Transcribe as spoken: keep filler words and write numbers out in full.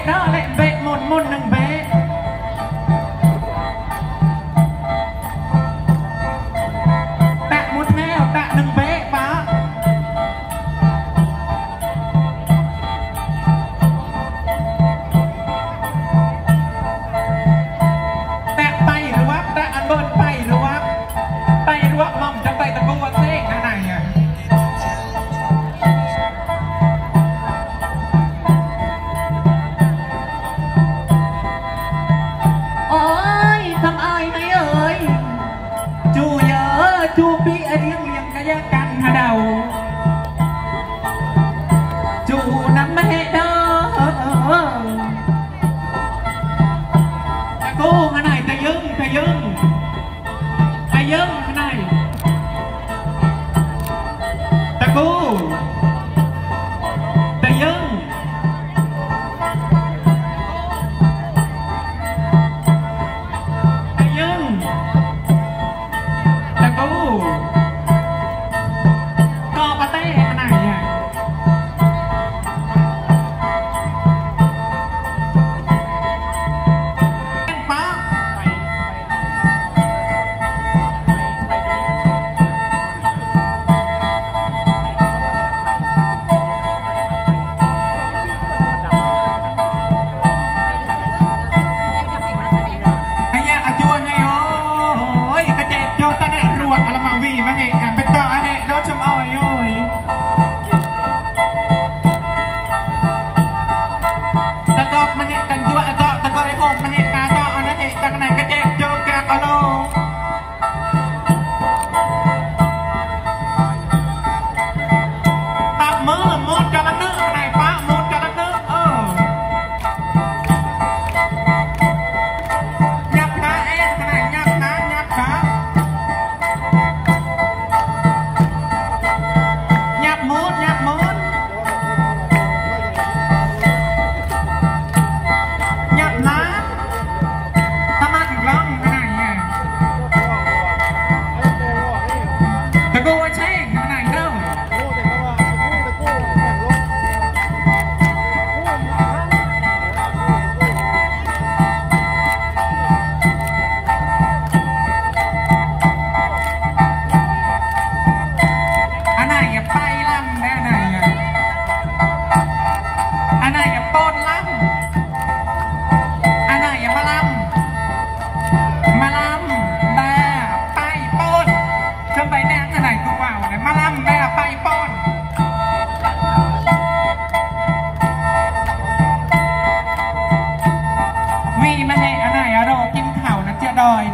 đó lại vệ một môn đừng vệ tạ một theo tạ đừng vệ phá tạ tay rồi quá tạ ăn bơn tay rồi quá tay rồi quá mong trong tay ta cô ăn thế cái này à chú bị riêng liêng cái giá căn hà đầu chú nắm hệ đó ta cô cái này ta dưng ta dưng ta dưng cái này ta cô ta dưng ta dưng ta cô co bà té cái này nha em phá anh nha à chua ngay ôi cái đẹp cho ta đẹp ruột là mà vì mà hệ à bây giờ hệ đó chấm oi ôi ta có mà hệ cần chua ta ta có cái hộp mà hệ ta cho nó hệ ta cái này cái đẹp cho cả alo ta mơ một cho nó nước này phá một cho nó nước ờ nhập cá em cái này nhập cá nhập cá nhập một nhập một nhập lá ta mang thịt lông cái này nha ta cô ai chơi cái này đâu anh này bay lắm đấy anh này anh này bôn lắm anh này mà lắm mà lắm ba bay bôn cho bay nè cái này cũng vào này mà lắm đây là bay bôn vì mà hệ anh này ở đâu kim thảo nó chưa đòi